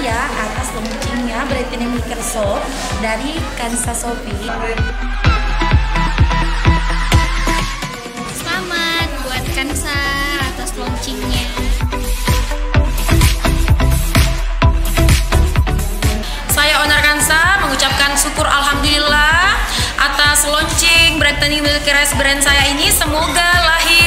ya atas launchingnya Brightening Maker Soap dari Kansa Sophie. Selamat buat Kansa atas launchingnya. Saya owner Kansa mengucapkan syukur alhamdulillah atas launching Brightening Milk Rice brand saya ini. Semoga lahir